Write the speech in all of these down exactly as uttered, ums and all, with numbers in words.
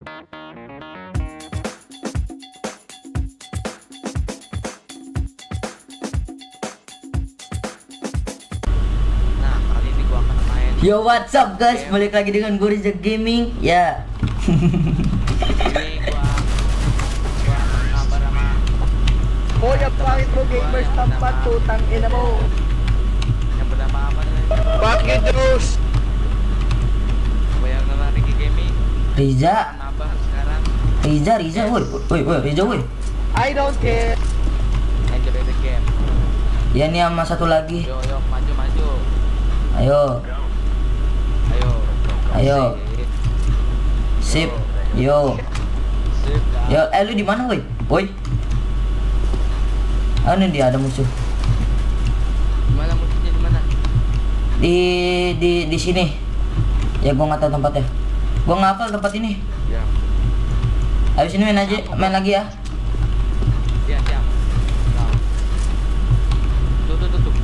Nah, kali ini gua akan main. Yo, what's up guys? Balik lagi dengan gue Rizak Gaming. Ya. Ini gua gua kabar sama Oh ya pangit mo gamers tempat tutang ina mo. yang bernama apa nih? Bakit Diyos? Bayar nama Ricky Gaming. Riza, Nambah sekarang. Riza, Riza, woi, woi, woi, Riza, woi. I don't care. Enjoy the game. Ya nih sama satu lagi. Yo yo maju maju. Ayo, Ayo. Ayo. sip, yo, Sip. dah. yo, eh lu di mana, woi, woi? Ah, ini dia ada musuh. Gimana musuhnya di mana? Di di di sini. Ya gua nggak tahu tempatnya. Gua nggak hafal tempat ini. Ya. Ayo sini main aja, main lagi ya. Siap siap. Nah. Tuh tuh tuh tuh.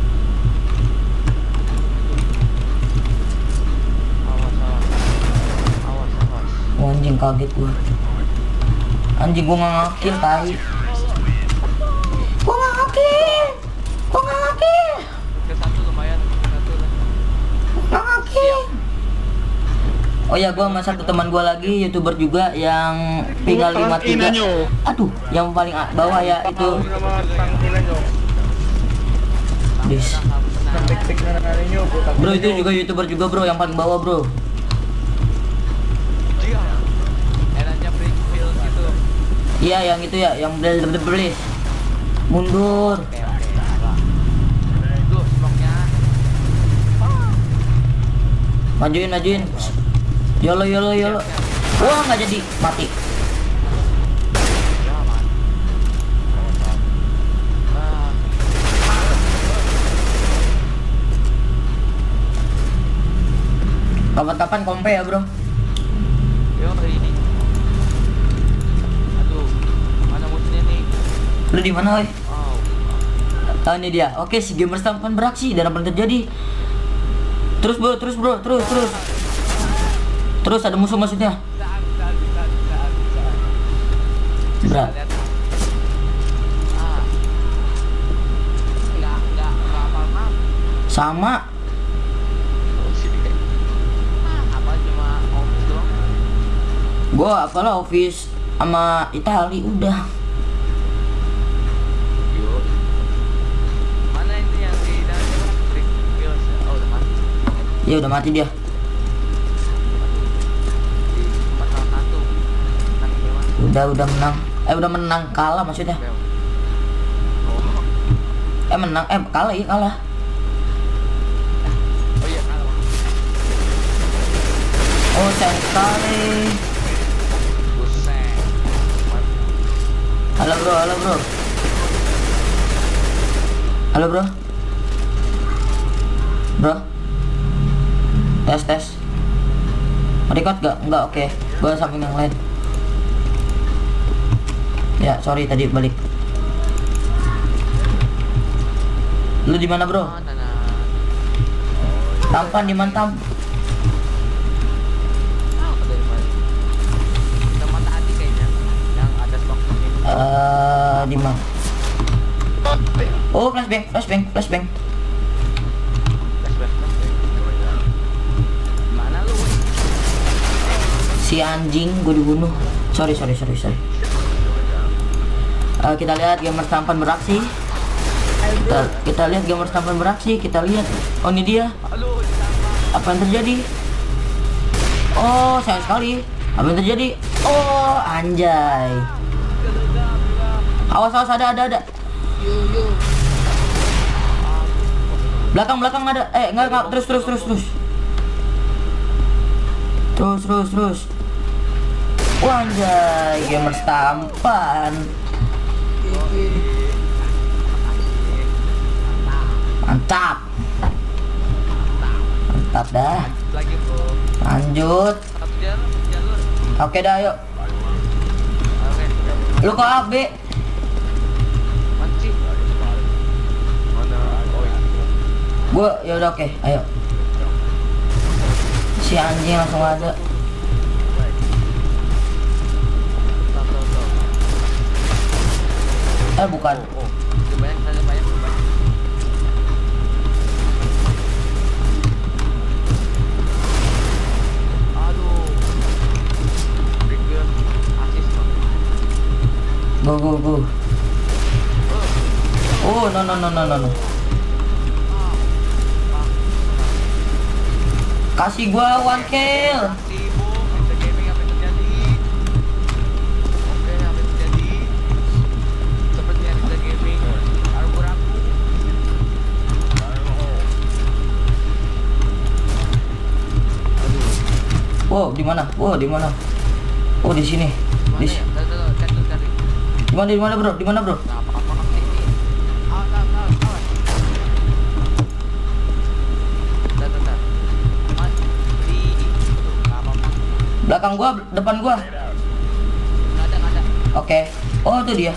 Awas awas. Awas awas. Oh, anjing kaget gua. Anjing gua nggak ngakil, tai. Gua nggak ngakil. Gua nggak ngakil. Ke satu lumayan, ke satu lah. Nggak ngakil. Oh ya, gua sama satu teman gua lagi, YouTuber juga yang tinggal lima tiga. Aduh, yang paling a- bawah ya itu. Dis. Pek-pek na natin nyo. Bro, itu juga YouTuber juga, bro, yang paling bawah, bro. Iya. Enaknya break feel gitu. Iya, yang itu ya, yang beli beli. Mundur. Oke oke. Wah. Tuh smoke-nya. Majuin, majuin. Yolo, yolo, yolo. Wah, nggak jadi, mati. Ya, man. Ah. Kapan-kapan kompe ya, bro. Yo ini. Aduh. Mana musuhnya nih? Lu di mana, woi? Oh. Ah, ini dia. Oke, si gamers tampan beraksi dan apa yang terjadi? Terus, bro, terus, bro, terus, terus. Terus ada musuh maksudnya. Bisa bisa bisa bisa bisa. Berat. Lihat. Ah. Enggak enggak enggak apa-apa. Sama. Ah, apa cuma office doang? Gua apalah Office sama Itali udah. Yuk. Mana itu yang di dalam break wheels? Oh, udah mati. Ya udah mati dia. Di tempat salah satu. Nang hewan. Udah udah menang. Eh udah menang kalah maksudnya. Bel. Oh. Eh menang eh kalah ya kalah. Oh iya, kalah. Oh sayang sekali. Buset. Halo bro, halo bro. Halo bro. Bro. Tes tes. Record gak? Enggak, oke. Gua samping yang lain. Ya, sorry tadi balik. Lu di mana, bro? Oh, tanah. Tampan di mana, Tam? Ah, dari mana? Tempat tadi kayaknya yang ada stok-stok ini. Eh, di mana? Oh, flashbang, flashbang, flashbang. Flashback, flashback. Mana lu? Woi? Si anjing gue dibunuh. Sorry, sorry, sorry, sorry. Eh, kita lihat gamers tampan beraksi. Kita, kita lihat gamers tampan beraksi. Kita lihat. Oh, ini dia. Halo, di sana. Apa yang terjadi? Oh, sayang sekali. Apa yang terjadi? Oh, anjay. Awas, awas, ada, ada, ada. Belakang, belakang ada. Eh, enggak, enggak. Terus, terus, terus, terus. Terus, terus, terus. Wah, anjay, gamers tampan. Mantap. Mantap dah. Lagi, bro. Lanjut. Satu jalur, jalur. Oke dah, yuk. Oke. Lu kok A B? Manci. Mana? Oh, iya. Gua ya udah oke, ayo. Si anjing langsung ada. Eh bukan. Oh, oh. Udah banyak, ada banyak, udah banyak. Aduh. Trigger asis bang. Go go go. Oh. Oh no no no no no no. Ah. Ah. Kasih gua one kill. Sibuk, Mr. Gaming apa yang terjadi? Oke, apa yang terjadi? Sepertinya Mr. Gaming ragu-ragu. Wow, di mana? Wow, di mana? Oh, di sini. Di Mana ya? Tuh, tuh, tuh, cari, cari. di mana di mana, Bro? Di mana, Bro? Nah, apa-apa kan ini. Awas, awas, awas, awas. Bentar, bentar. Mas, di tuh, nggak apa-apa. Belakang gua, depan gua. Nggak ada, nggak ada. Oke. Oh, itu dia.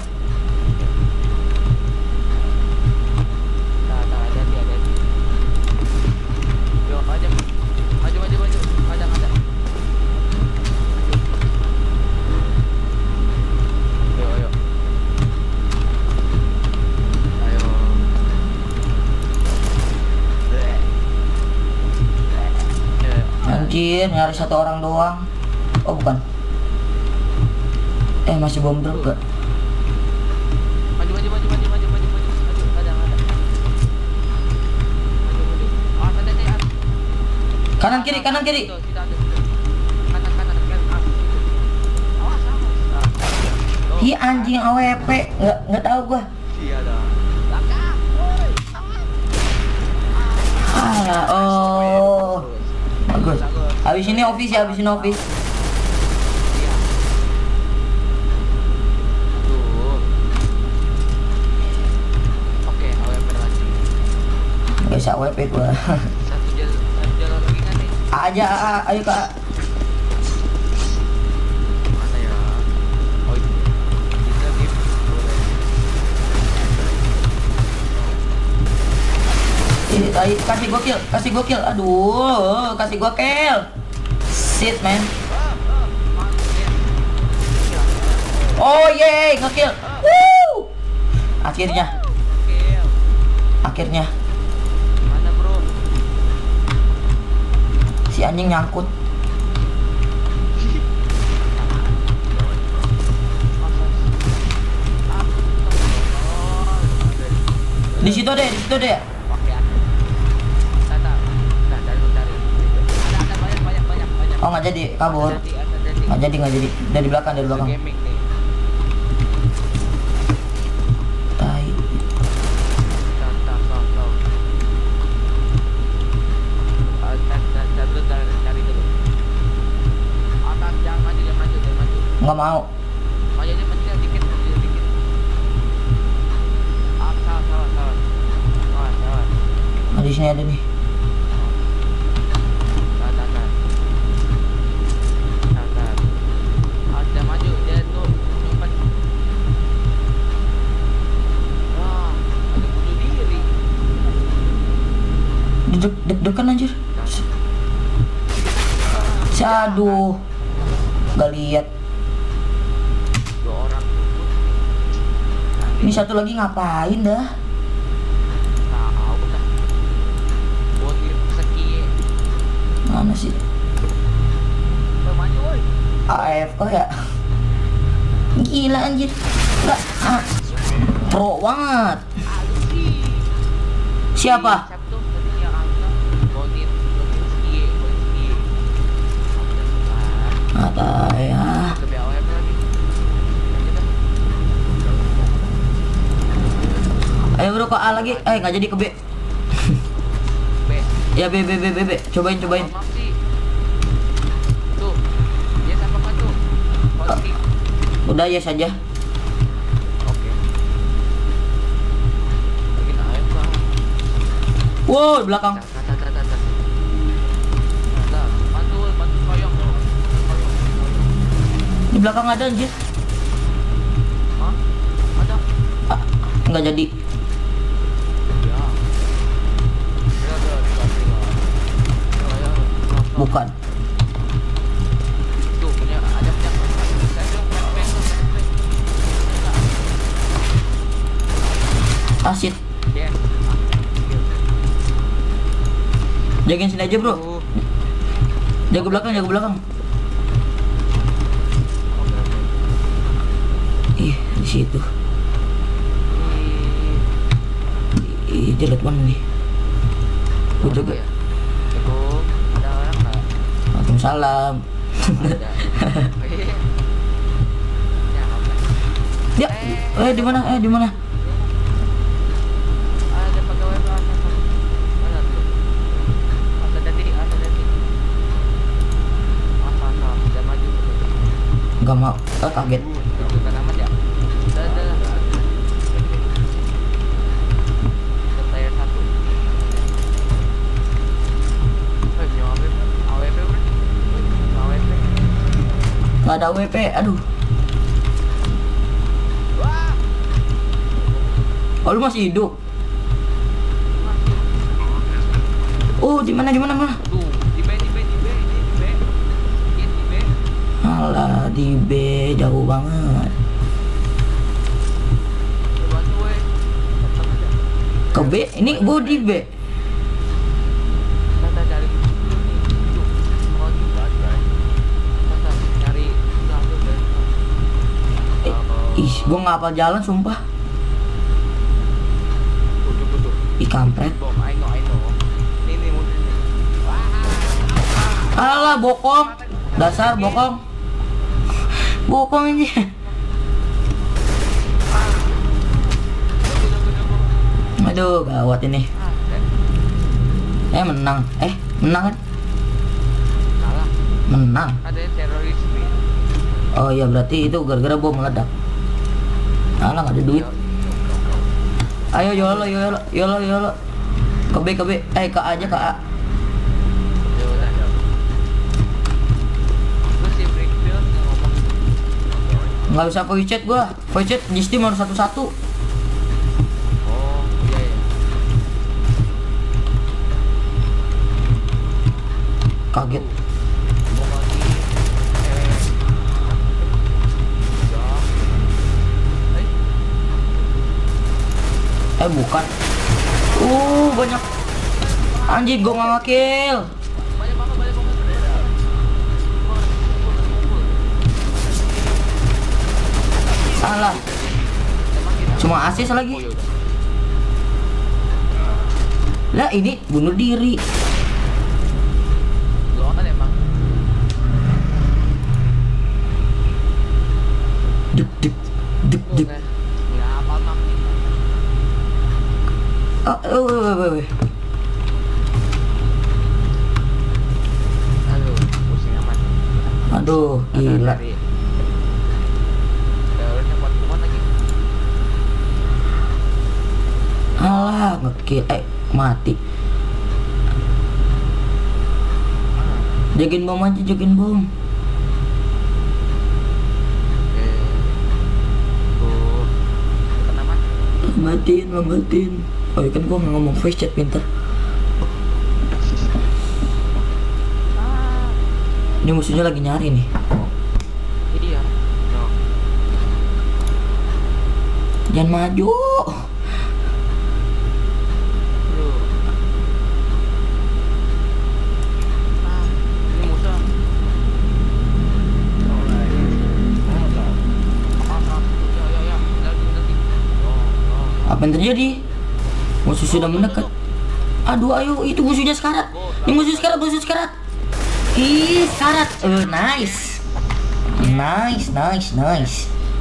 Nah, nah, hati-hati, hati-hati. Yuk, maju. Maju, maju, maju. Nggak ada, nggak ada. Maju. Ayo, ayo. Ayo. Bleh. Bleh. Anjir, nyari satu orang doang. Oh, bukan. Eh, masih bom drop gak? Maju, maju, maju, maju, maju, maju, maju, maju, ada, ada. Maju, maju. Ah, ada, ada, ada. Kanan kiri, kanan kiri. Situ, situ ada, situ. Kanan, kanan, kanan, ah, situ. Awas, awas. Ah, tuh. Hi anjing A W P, nggak nggak tahu gua. Iya dah. Belakang, woi, awas. Ah, oh. Bagus. Habis ini office ya, habis ini office. Iya. Tuh. Oke, A W P lagi. Guys, A W P gua. Satu jalan, satu jalan lagi kan nih? Aja, ah, ayo Kak. Mana ya? Oh, itu. Kita game boleh. Ih, tai, kasih gua kill, kasih gua kill. Aduh, kasih gua kill. Shit, man. Ah, ah, mantap. Oh, yeay, nge-kill. Woo! Akhirnya, Oke. akhirnya Mana, bro? si anjing nyangkut. Di situ deh, di situ deh. Oh, nggak jadi, kabur. Nggak jadi, nggak jadi. Dari belakang, dari belakang. Gaming nih. Tai. Tahu, tahu, tahu, tahu. Ah, tar, tar, tar dulu, tar, cari dulu. Atas, jangan maju, jangan maju, jangan maju. Nggak mau. Maju aja, maju aja dikit, maju aja dikit. Ah, salah, salah, salah. Salah, salah. Nah, di sini ada nih. Tar, tar, tar. Tar, tar. Ah, jangan maju, jangan tuh, nyumpat. Wah, ada bunuh diri. Deg deg degan anjir. Si aduh. Gak lihat. Dua orang. Ini satu lagi ngapain dah? Tahu dah. Botir seki. Mana sih? Woi, maju woi. A F K ya? Gila anjir. Enggak. Ah. Pro banget. Aduh sih. Siapa? Siapa tuh? Tadi yang angkat. Botir, botir seki, botir seki. Aku udah sebar. Ada ya. Ke B A W F lagi. Lanjut dah. Ayo bro ke A lagi. Eh nggak jadi ke B. B. Ya B B B B B. Cobain cobain. Maaf sih. Tuh. Dia siapa kan tuh? Positif. Udah ya saja. Oke. Bikin A F lah. Wow di belakang. Tar, tar, tar, tar, tar. Tar, bantu, bantu koyong tuh. Koyong, koyong. Di belakang ada anjir. Hah? Ada? Ah, nggak jadi. Ya. Ya, ya, ya, ya. Ya, ya. Bukan. Tuh, punya, ada punya. Saya dong, flashbang tuh, flashbang. wasit. Ya. Jagain sini aja, Bro. Tuh. Jaga belakang, jaga belakang. Oke, oke. Ih, di situ. Ih, Ih, jelek banget nih. Gua orang jaga. ya? Assalamualaikum. Ada orang nggak? Waalaikumsalam. Ada. Oke. Ya, oke. Ya, eh di mana? Eh di mana? Ada pegawai mana? Mana tuh? Ada dari, ada dari. Masa, masa, udah maju. Gak mau. Eh, kaget. Bukan amat ya. Dah, dah, dah. Ke player satu. Eh, punya A W P, A W P bro. A W P. Gak ada W P. Aduh. Wah, Oh, lu masih hidup. masih. Oh, di mana di mana mana? Tuh, di B, di B, di B, ini di B. Ini di B. Alah, di B jauh banget. Coba tuh, weh. Tetap aja. Ke B, ini gua di B. Tata cari dulu nih. Tuh, oh di B. Tata cari satu deh. Eh, ih, gua nggak hafal jalan sumpah. Tutup, tutup. Ih, kampret. Bom, I know, I know. Nih, nih, mundur nih. Wah. Alah, bokong. Dasar bokong. Bokong ini. Aduh, gawat ini. Ah, Eh, menang. Eh, menang kan? salah. Menang. Ada terorisme. Oh iya, berarti itu gara-gara bom meledak. Alah, nggak ada duit. Ayo, yolo, yolo, yolo, yolo. Ke B, ke B. Eh, ke A aja, ke A. Ya udah. Terus si Brickfield yang ngomong. Nggak bisa voice chat gua. Voice chat di Steam harus satu-satu. Oh, iya ya. Kaget. Mau lagi. Eh. Ya. Eh, Eh, bukan. Uh, banyak. Anjir, gua nggak nge-kill. banyak banget, banyak banget. Salah. Emang kita. Cuma asis Oh, lagi. ya udah. Lah, ini bunuh diri. Gua kan emang. Duk duk duk duk. Bukan. Nggak hafal map nih. Oh, oh, weh, weh, weh, weh. Aduh, pusing amat. Aduh, gila. Dari- Terorisnya kuat kuat lagi. Alah, nge-kill. Eh, mati. Jagain bom aja, jagain bom. Oke. Tuh. Bukan amat. Matiin, matiin. Oh, ya kan gua nggak ngomong voice chat pinter. Ah. Ini musuhnya lagi nyari nih. Iya. No. Jangan maju. Lu. Ah, ini musuh. Ah, ah. Ya, ya, ya. Lagi, lagi. Oh, oh. Apa yang terjadi? Musuh sudah mendekat. Aduh, ayo, itu musuhnya sekarat. Ini musuh sekarat, musuh sekarat. Ih, sekarat. Eh, nice. Nice, nice, nice.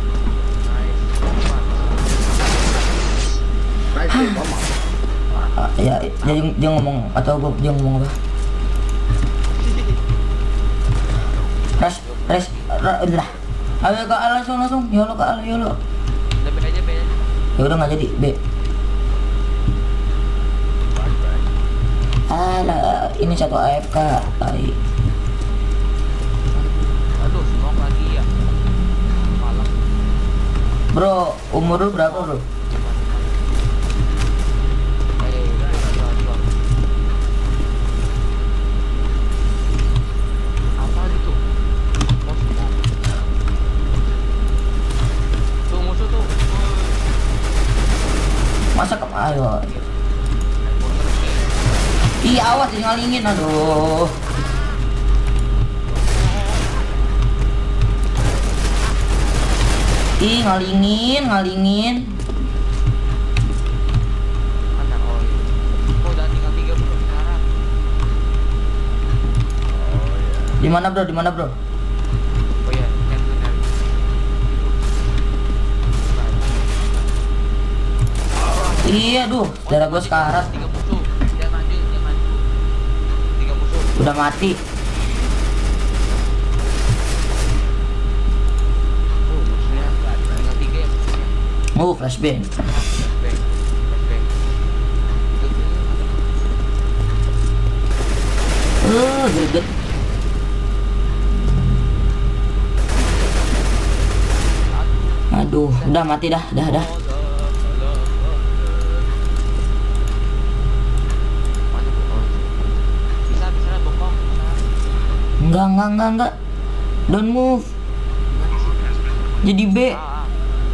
Ah, ya, dia, dia ngomong atau gua dia ngomong apa? Res, res, ra, lah. Ayo ke A langsung langsung. Yolo ke A, yolo. Udah B aja, B aja. Ya udah nggak jadi B. Alah, ini satu A F K. Ay. Aduh, smoke lagi ya. Malam. Bro, umur lu berapa, Bro? Eh, udah, udah, udah. Apa gitu? Mau smoke. Tuh musuh tuh. Masa ke Ayo. Ih, awas ngalingin, aduh. Ih, ngalingin, ngalingin. Mana oi? Oh, udah tinggal tiga bro sekarang. Di mana bro? Di mana bro? Oh iya, yang benar. Iya, duh, darah gua sekarat. Tiga musuh. Dia maju, dia maju. Tiga musuh. Udah mati. Oh, musuhnya tinggal tiga ya musuhnya. Oh, flashbang. Flashbang, flashbang. Itu tuh. Eh, greget. Aduh, udah mati dah, dah, dah. Bisa, bisa lah bokong. Enggak, enggak, enggak, enggak. Don't move. Jadi B. Ah,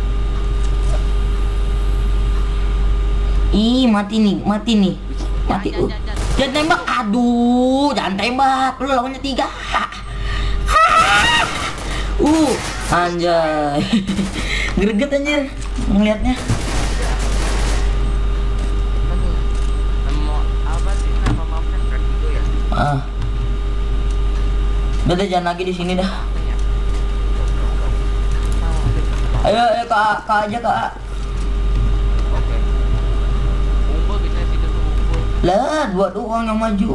Ih, mati nih, mati nih. Mati. Uh. Jangan tembak. Aduh, jangan tembak. Lu lawannya tiga. Uh, anjay. Greget anjir ngeliatnya. aduh. Nama apa sih nama mapnya kan itu ya? Ah. Udah deh, jangan lagi di sini dah. Tanya. Ayo, ayo kak, kak aja kak. Oke. Kumpul bisa situ tuh kumpul. Lah, dua doang yang maju.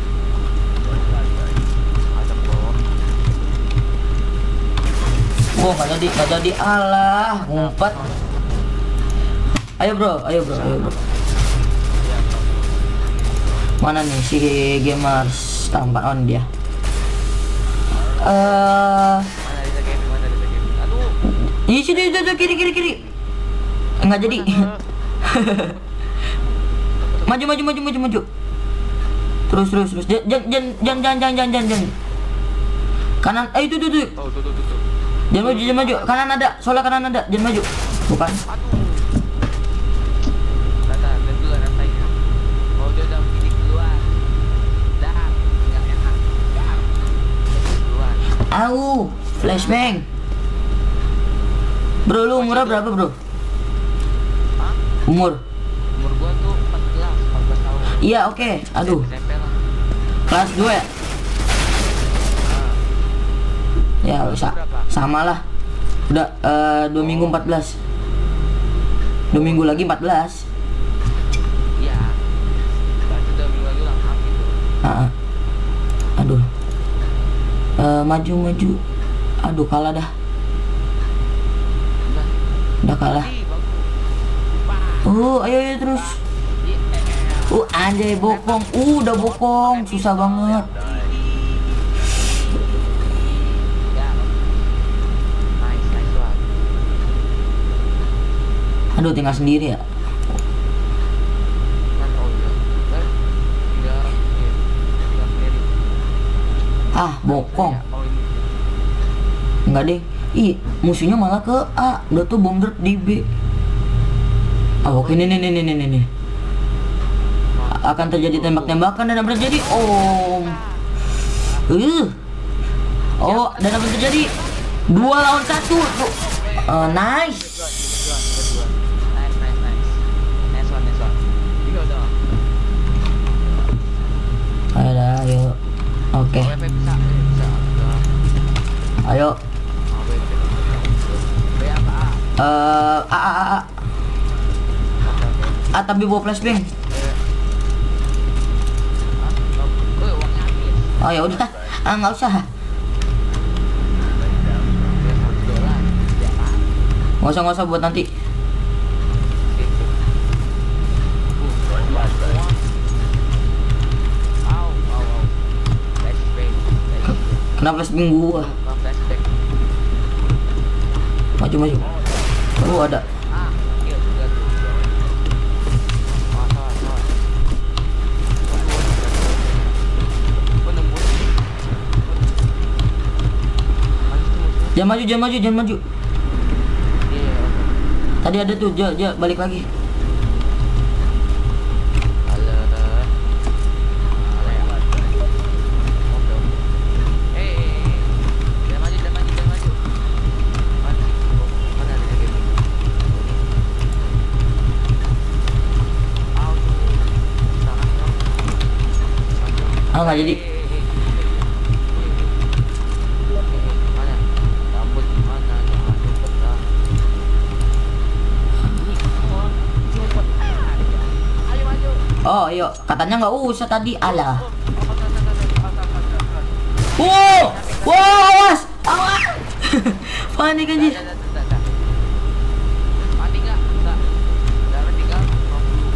Ada bom. Wah, nggak jadi, nggak jadi. Alah, ngumpet. Ayo bro, ayo bro, ayo bro. Mana nih si gamers tampak on dia? Eh, Mana bisa gaming, mana bisa gaming. Aduh. ini sini, itu kiri, kiri, kiri. Nggak jadi. Maju, maju, maju, maju, maju. Terus, terus, terus. Jangan, jangan, jangan, jangan, jangan, jangan, jangan. Kanan, eh itu, itu, itu. Oh, tuh tuh tuh tuh. Jangan maju, jangan maju. Kanan ada, soalnya kanan ada. Jangan maju. Bukan. Aduh. Tata, dan dulu rasanya. Oh, dia udah begini keluar. Dah, nggak enak. Dah. Keluar. Au, flashbang. Bro, lu umurnya berapa, bro? Hah? Umur? Umur gua tuh empat belas, empat belas tahun. Iya, oke. Aduh, S M P lah. kelas dua ya? Ya, sa sama lah. Udah eh, dua minggu empat belas. Dua minggu lagi empat belas. Iya. Berarti udah minggu lagi ulang tahun gitu. Ah, ah. Aduh. Eh, maju, maju. Aduh, kalah dah. Udah. Udah kalah. Ih, bagus. Wah. Uh, ayo, ayo terus. Iya. Uh, anjay bokong. Uh, udah bokong. Susah banget. Ya. Nice, nice banget. Aduh, tinggal sendiri ya. Kan oh iya. Kan tinggal iya. Tinggal sendiri. Ah, bokong. Oh ini. Enggak deh. Ih, musuhnya malah ke A. Udah tuh bom drop di B. Oh, oke, nih, nih, nih, nih, nih, nih. Akan terjadi tembak-tembakan dan apa terjadi? Oh. Uh. Oh, dan apa terjadi? Dua lawan satu. Tuh. Uh, nice. Nice, nice, nice. Nice one, nice one. Iya udah. Ayo, dah, ayo. Oke. W P bisa, eh, bisa. Udah. Ayo. Oh, W P. W apa A? Eh, A, A, A, A. Oke, oke. A tapi bawa flashbang. Hah? Oh, uangnya habis. Oh ya udah. Ah, nggak usah. Ya, seratus dolar. Ya, Pak. Nggak usah, nggak usah buat nanti. Kenapa flashbang gua? Maju, maju. Oh, ada. Jangan maju, jangan maju, jangan maju. Tadi ada tuh, ja, ja, balik lagi. Oh nggak jadi. Mana? Rambut mana? Jangan lupa dah. Ini semua cepet aja. Ayo maju. Oh iya, katanya nggak usah tadi. Alah. Oh, Wow, wow, awas, awas. Panik anjir. Mati nggak? Nggak. Darah tinggal lima puluh.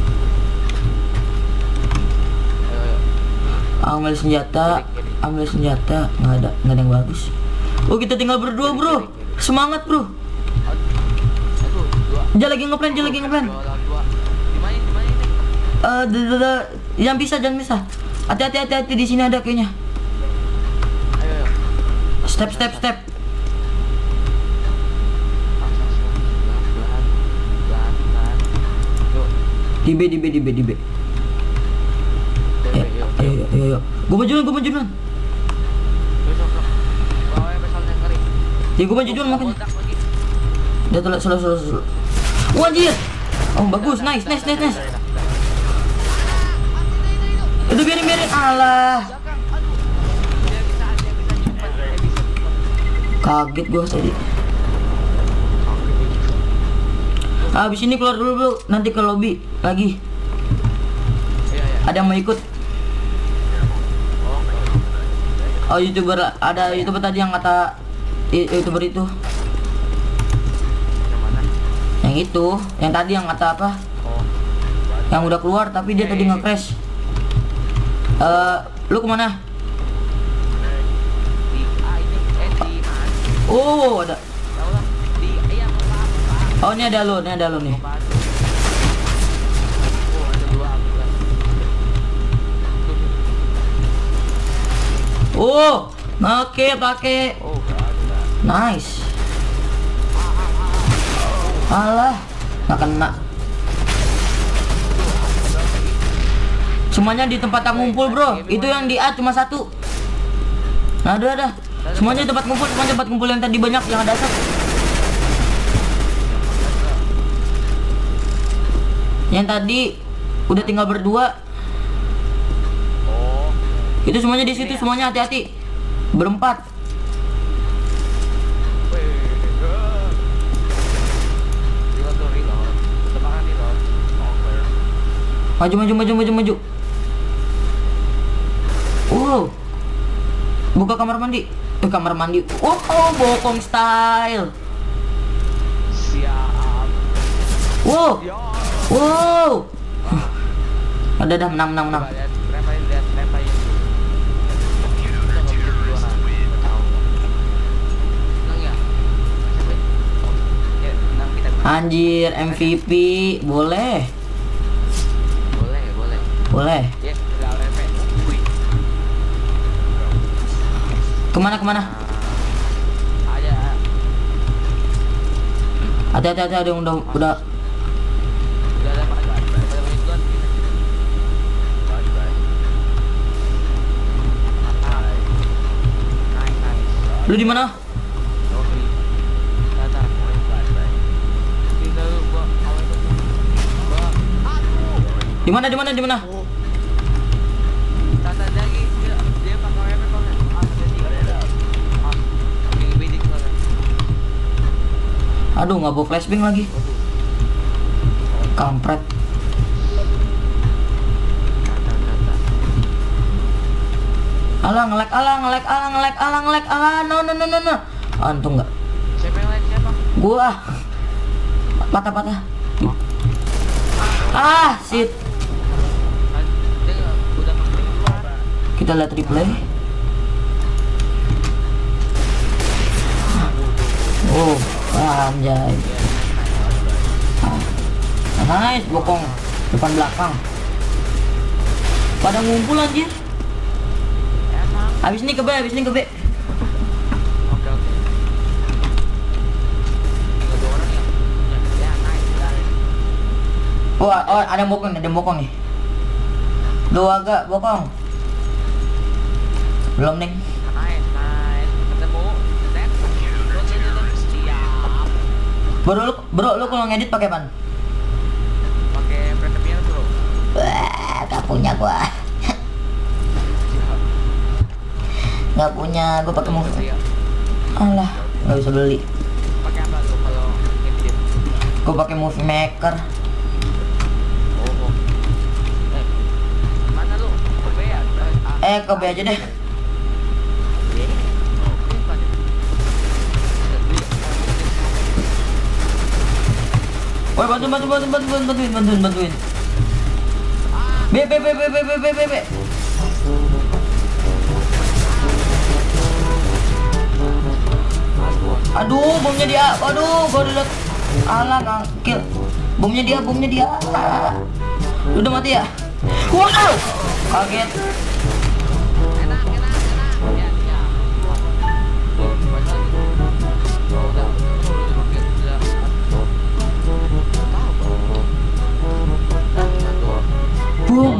Ayo, ayo. Ambil senjata, ambil senjata, nggak ada, nggak ada yang bagus. Oh kita tinggal berdua bro, semangat bro. Aduh, dua. Dia lagi ngeplan, dia lagi ngeplan. Dua lawan dua. Di mana? Di mana ini? Eh, d- d- d- jangan bisa, jangan bisa. Hati-hati, hati-hati di sini ada kayaknya. Ayo, ayo. Step, step, step. Pelan, pelan, pelan. Yuk. Di B, di B, di B, di B. Ayo, Eh, ayo, ayo, ayo, ayo, ayo. Gue maju duluan, gue maju duluan. Besok, besok. Bawa ya pesan yang kering. Ya gue maju duluan makanya. Bodak lagi. Udah telat, selalu, selalu, selalu. Wah anjir. Oh bagus, nice, nice, nice, nice. Udah biarin, biarin. Alah. Belakang, aduh. Dia bisa, dia bisa cepat, dia bisa cepat. Kaget gue tadi. Habis ini keluar dulu bro, nanti ke lobby lagi. Iya, iya. Ada yang mau ikut? Oh, Oh youtuber, ada youtuber tadi yang kata i- youtuber itu, yang mana? yang itu, yang tadi yang kata apa? Oh, Yang udah keluar tapi dia tadi nge-crash. Eh, lu kemana? di ah ini eh di mana? Oh ada. Tahu lah. Di iya Pak, Pak. Oh ini ada lo, ini ada lo nih. Batu. Oh, ada dua ambulan. Oh, oke pakai. Oh, enggak ada. Nice. Alah, nggak kena. Semuanya di tempat yang ngumpul bro. Itu yang di A cuma satu. Nah ada ada. Semuanya di tempat ngumpul, semuanya tempat ngumpul yang tadi banyak yang ada asap. Yang tadi udah tinggal berdua. Oh, Itu semuanya di situ, semuanya hati-hati. Berempat. weh. Reload tuh, reload. Tebakan reload. Oh, clear. Maju maju maju maju maju. Wow. Buka kamar mandi. Eh kamar mandi. Oh, oh bokong style. Siap. Wow. Ya. Wow. Ada dah enam enam enam. Coba lihat, rempain, lihat, rempain. Kita nggak bisa juara. Tahu. Menang ya? Oh, ya, menang kita. Anjir M V P boleh. Boleh, boleh. Boleh. Ya, udah rempain. Wih. Kemana kemana? Ada. Hati-hati hati ada yang udah udah. Udah ada Pak. Udah ada menit duluan. Bye, bye. Nice, nice. Lu di mana? Oke. Tata. Bye, bye. Kita lu gua awal itu. Gua. Aduh. Di mana di mana di mana? Tata lagi dia dia pakai W P kalau ah ada tiga. Ah. Ini bidik kalau. Aduh nggak bawa flashbang lagi. Kampret. Alah ngelek, alah ngelek, alah ngelek, alah ngelek, alah no no no no no. Antum nggak? Siapa yang lain siapa? Gua patah patah. Ah shit. Dia udah pakai keluar. Kita lihat replay. Oh anjay. Ah, nice bokong depan belakang. Pada ngumpul anjir. Emang. Habis ini ke B, habis ini ke B. Oke oke. Tinggal dua orang ya. Ya nice. Nice. Oh, oh ada yang bokong nih, ada yang bokong nih. Dua agak bokong. Belum nih. Nice, nice. Ketemu. Set. Siap. Bro lu, bro lu kalau ngedit pakai apa? Pakai Premiere Bro. Wah, gak punya gua. Nggak punya, gue pakai movie. Iya. Alah, nggak bisa beli. Pakai apa tuh kalau game game? Gue pakai movie maker. Oh, oh. Eh, mana lu? Ke B ya? Eh, ke B aja deh. Woi, bantuin, bantuin, bantuin, bantuin, bantuin, bantuin, bantuin. B, B, B, B, B, B, B, B, B. Aduh, bomnya dia. Aduh, gua udah. Alah, nggak kill. Bomnya dia, bomnya dia. Ah. Udah mati ya? Wow, kaget. Enak, enak, enak. Ya, ya. Oh, baca lagi. Oh, udah. Oh, udah. Udah. Tahu. Nah, satu. Boom.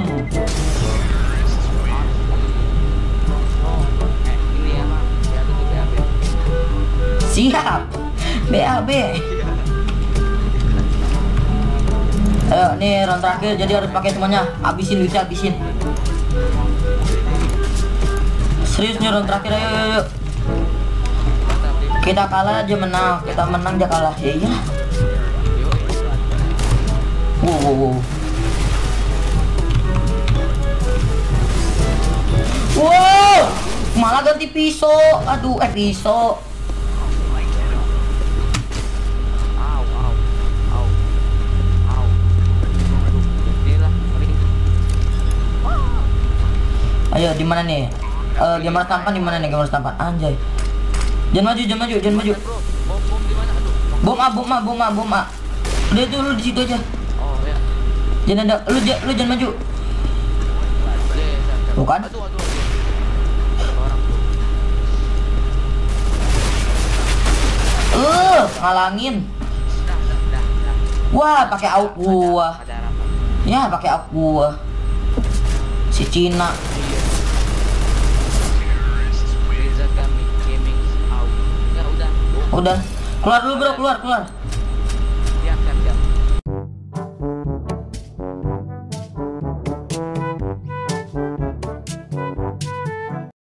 Oh, eh, ini ya, Bang. Ya, itu B A B. Siap. B A B. Ayo, nih round terakhir jadi harus pakai semuanya. Habisin duitnya, habisin. Serius nih round terakhir, ayo, ayo, ayo. Mantap, Dim. Kita kalah dia menang, kita menang dia kalah. Ya iya. Yo, Wow, wow, wow. Wow, malah ganti pisau. Aduh, eh pisau. Au, au, au, au. Aduh, inilah, mari. Ayo, di mana nih? Eh, gambar tampan di mana nih gambar tampan? Anjay. Jangan maju, jangan maju, jangan maju. Bro, bom bom di mana? Aduh. Bom A, bom A, bom A, bom A. Udah itu lu di situ aja. Oh, ya. Jangan ada, lu ja- lu jangan maju. Ya, ya, ya. Bukan? Aduh, aduh, aduh. Ada orang tuh. Eh, ngalangin. Dah, dah, dah, dah. Wah, pakai AUK gua. Ada harapan. Ya, pakai AUK gua. Si Cina. Reza kami gaming out. Ya udah. Udah. Keluar dulu, Bro, keluar, keluar.